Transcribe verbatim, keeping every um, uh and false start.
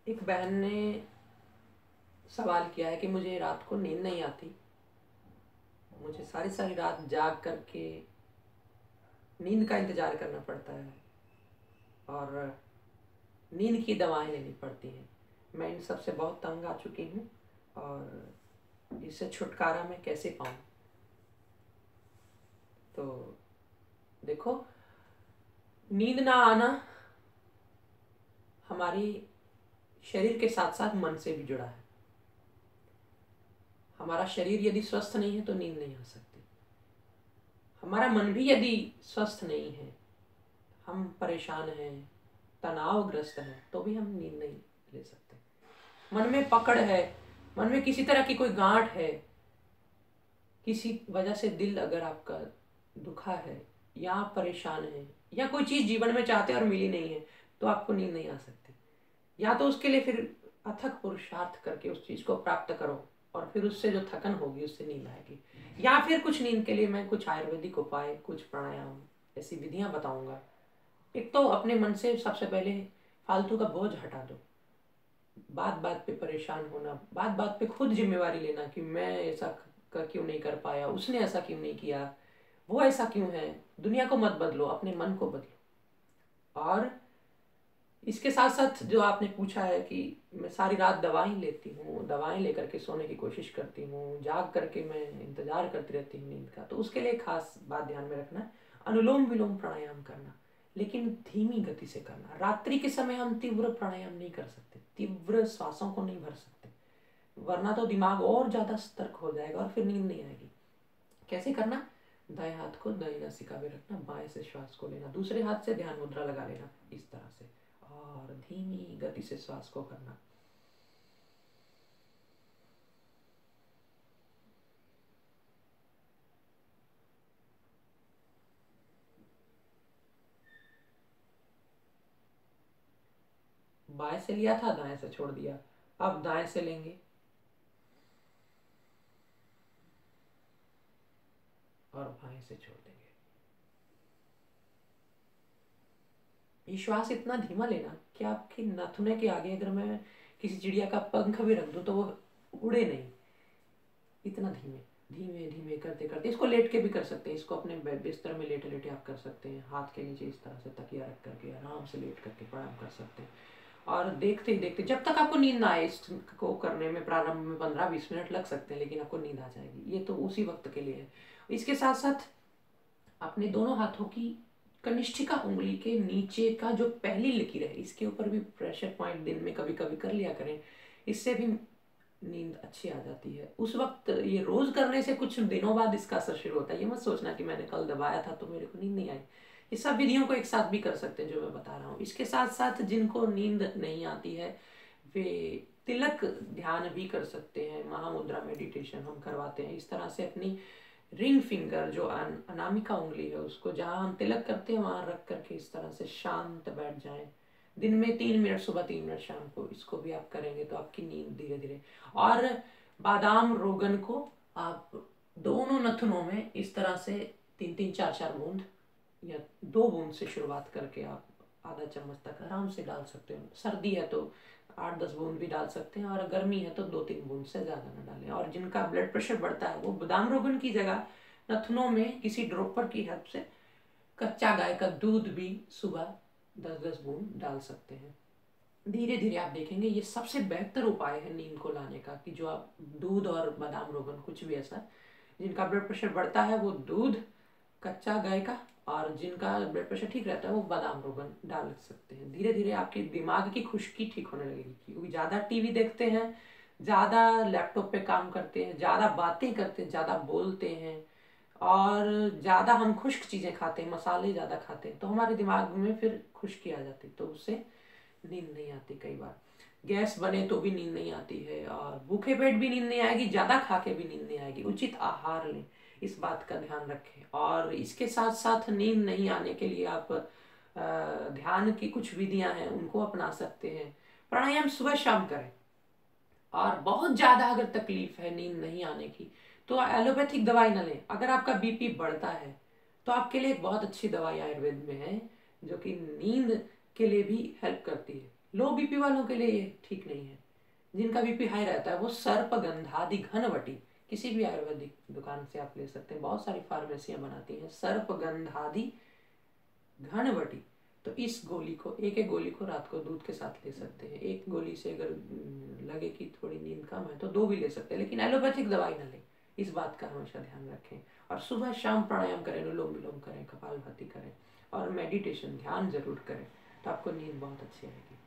एक बहन ने सवाल किया है कि मुझे रात को नींद नहीं आती, मुझे सारी सारी रात जाग करके नींद का इंतज़ार करना पड़ता है और नींद की दवाएं लेनी पड़ती हैं। मैं इन सब से बहुत तंग आ चुकी हूँ और इससे छुटकारा मैं कैसे पाऊँ। तो देखो, नींद ना आना हमारी शरीर के साथ साथ मन से भी जुड़ा है। हमारा शरीर यदि स्वस्थ नहीं है तो नींद नहीं आ सकती। हमारा मन भी यदि स्वस्थ नहीं है, हम परेशान हैं, तनावग्रस्त हैं, तो भी हम नींद नहीं ले सकते। मन में पकड़ है, मन में किसी तरह की कोई गांठ है, किसी वजह से दिल अगर आपका दुखा है या आप परेशान हैं या कोई चीज़ जीवन में चाहते हैं और मिली नहीं है, तो आपको नींद नहीं आ सकती। या तो उसके लिए फिर अथक पुरुषार्थ करके उस चीज़ को प्राप्त करो और फिर उससे जो थकन होगी उससे नींद आएगी। या फिर कुछ नींद के लिए मैं कुछ आयुर्वेदिक उपाय, कुछ प्राणायाम, ऐसी विधियां बताऊंगा। एक तो अपने मन से सबसे पहले फालतू का बोझ हटा दो। बात बात पे परेशान होना, बात बात पे खुद जिम्मेवारी लेना कि मैं ऐसा कर क्यों नहीं कर पाया, उसने ऐसा क्यों नहीं किया, वो ऐसा क्यों है। दुनिया को मत बदलो, अपने मन को बदलो। और इसके साथ साथ जो आपने पूछा है कि मैं सारी रात दवाएं लेती हूँ, दवाएं लेकर के सोने की कोशिश करती हूँ, जाग करके मैं इंतजार करती रहती हूँ नींद का, तो उसके लिए खास बात ध्यान में रखना, अनुलोम विलोम प्राणायाम करना, लेकिन धीमी गति से करना। रात्रि के समय हम तीव्र प्राणायाम नहीं कर सकते, तीव्र श्वासों को नहीं भर सकते, वरना तो दिमाग और ज्यादा सतर्क हो जाएगा और फिर नींद नहीं आएगी। कैसे करना? दाएं हाथ को दाएं नासिका में रखना, बाएं से श्वास को लेना, दूसरे हाथ से ध्यान मुद्रा लगा लेना, इस तरह से, और धीमी गति से श्वास को करना। बाएं से लिया था, दाएं से छोड़ दिया, अब दाएं से लेंगे और बाएं से छोड़ देंगे। ये श्वास इतना धीमा लेना कि आपके नाथुने के आगे अगर मैं किसी चिड़िया का पंख भी रख दूं तो वो उड़े नहीं, इतना धीमे धीमे धीमे करते करते। इसको लेट के भी कर सकते हैं, इसको अपने बिस्तर में लेटे लेटे आप कर सकते हैं, हाथ के नीचे इस तरह से तकिया रख करके आराम से लेट करके प्राणायाम कर सकते हैं। और देखते ही देखते जब तक आपको नींद ना आए, इसको करने में प्रारंभ में पंद्रह बीस मिनट लग सकते हैं, लेकिन आपको नींद आ जाएगी। ये तो उसी वक्त के लिए है। इसके साथ साथ अपने दोनों हाथों की कनिष्ठिका उंगली के नीचे का जो पहली लकीर है, इसके ऊपर भी प्रेशर पॉइंट दिन में कभी कभी कर लिया करें, इससे भी नींद अच्छी आ जाती है। उस वक्त ये रोज करने से कुछ दिनों बाद इसका असर शुरू होता है। ये मत सोचना कि मैंने कल दबाया था तो मेरे को नींद नहीं आई। ये सब विधियों को एक साथ भी कर सकते हैं जो मैं बता रहा हूँ। इसके साथ साथ जिनको नींद नहीं आती है वे तिलक ध्यान भी कर सकते हैं, महामुद्रा मेडिटेशन हम करवाते हैं। इस तरह से अपनी रिंग फिंगर जो अनामिका उंगली है उसको जहां हम तिलक करते हैं वहां रख करके इस तरह से शांत बैठ जाएं। दिन में तीन मिनट सुबह, तीन मिनट शाम को, इसको भी आप करेंगे तो आपकी नींद धीरे धीरे। और बादाम रोगन को आप दोनों नथुनों में इस तरह से तीन तीन चार चार बूंद या दो बूंद से शुरुआत करके आप आधा चम्मच तक आराम से डाल सकते हो। सर्दी है तो आठ दस बूंद भी डाल सकते हैं, और गर्मी है तो दो तीन बूंद से ज़्यादा ना डालें। और जिनका ब्लड प्रेशर बढ़ता है वो बादाम रोगन की जगह नथुनों में किसी ड्रॉपर की हेल्प से कच्चा गाय का दूध भी सुबह दस दस बूंद डाल सकते हैं। धीरे धीरे आप देखेंगे ये सबसे बेहतर उपाय है नींद को लाने का, कि जो आप दूध और बादाम रोगन, कुछ भी ऐसा, जिनका ब्लड प्रेशर बढ़ता है वो दूध कच्चा गाय का, और जिनका ब्लड प्रेशर ठीक रहता है वो बादाम रोगन डाल सकते हैं। धीरे धीरे आपके दिमाग की खुश्की ठीक होने लगेगी, क्योंकि ज़्यादा टीवी देखते हैं, ज़्यादा लैपटॉप पे काम करते हैं, ज़्यादा बातें करते हैं, ज़्यादा बोलते हैं, और ज़्यादा हम खुश्क चीज़ें खाते हैं, मसाले ज़्यादा खाते हैं, तो हमारे दिमाग में फिर खुश्की आ जाती है, तो उससे नींद नहीं आती। कई बार गैस बने तो भी नींद नहीं आती है, और भूखे पेट भी नींद नहीं आएगी, ज़्यादा खा के भी नींद नहीं आएगी। उचित आहार लें, इस बात का ध्यान रखें। और इसके साथ साथ नींद नहीं आने के लिए आप ध्यान की कुछ विधियां हैं उनको अपना सकते हैं। प्राणायाम सुबह शाम करें। और बहुत ज़्यादा अगर तकलीफ है नींद नहीं आने की तो एलोपैथिक दवाई ना लें। अगर आपका बीपी बढ़ता है तो आपके लिए एक बहुत अच्छी दवाई आयुर्वेद में है जो कि नींद के लिए भी हेल्प करती है। लो बीपी वालों के लिए ये ठीक नहीं है। जिनका बीपी हाई रहता है वो सर्पगंधादि घनवटी, किसी भी आयुर्वेदिक दुकान से आप ले सकते हैं, बहुत सारी फार्मेसियां बनाती हैं सर्पगंधादि घनवटी। तो इस गोली को, एक एक गोली को रात को दूध के साथ ले सकते हैं। एक गोली से अगर लगे कि थोड़ी नींद कम है तो दो भी ले सकते हैं, लेकिन एलोपैथिक दवाई ना लें, इस बात का हमेशा ध्यान रखें। और सुबह शाम प्राणायाम करें, अनुलोम विलोम करें, कपालभाति करें और मेडिटेशन ध्यान जरूर करें, तो आपको नींद बहुत अच्छी आएगी।